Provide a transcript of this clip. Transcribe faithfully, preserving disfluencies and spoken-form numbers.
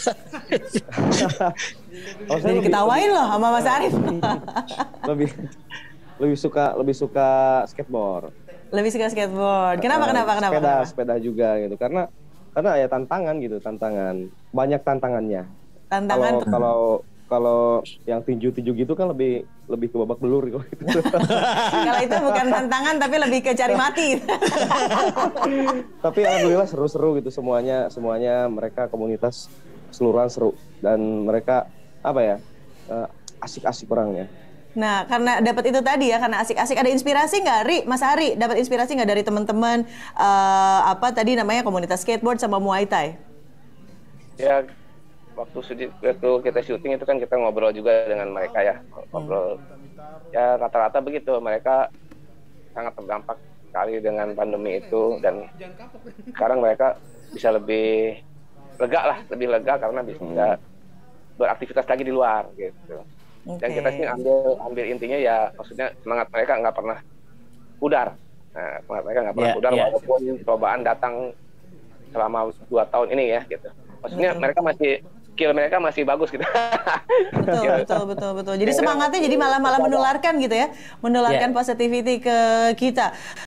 Oh, saya Jadi lebih, ketawain lebih, loh sama Mas Arif. lebih lebih suka lebih suka skateboard. Lebih suka skateboard. Kenapa, Uh, kenapa, kenapa, sepeda, kenapa? sepeda juga gitu. Karena karena ya tantangan gitu, tantangan. Banyak tantangannya. Tantangan Kalau tuh. kalau kalau yang tinju-tinju gitu kan lebih lebih ke babak belur gitu. Kalau itu bukan tantangan tapi lebih ke cari mati. Tapi alhamdulillah seru-seru gitu semuanya, semuanya mereka komunitas keseluruhan seru dan mereka apa ya? uh, asik-asik orangnya. Nah, karena dapat itu tadi ya, karena asik-asik. Ada inspirasi nggak, Ri? Mas Ari, dapat inspirasi nggak dari teman-teman eh, apa tadi namanya komunitas skateboard sama Muay Thai? Ya, waktu sudi, waktu kita syuting itu kan kita ngobrol juga dengan mereka ya, ngobrol. Ya rata-rata begitu, mereka sangat terdampak sekali dengan pandemi itu dan sekarang mereka bisa lebih lega lah, lebih lega karena bisa beraktivitas lagi di luar gitu. Dan Oke. kita sih ambil ambil intinya ya, maksudnya semangat mereka nggak pernah pudar. Nah, semangat mereka nggak pernah Ya, pudar ya. walaupun cobaan datang selama dua tahun ini ya gitu. Maksudnya Betul. mereka masih skill mereka masih bagus gitu. Betul, betul, betul, betul. Jadi semangatnya jadi malah malah menularkan gitu ya, menularkan Ya. positivity ke kita.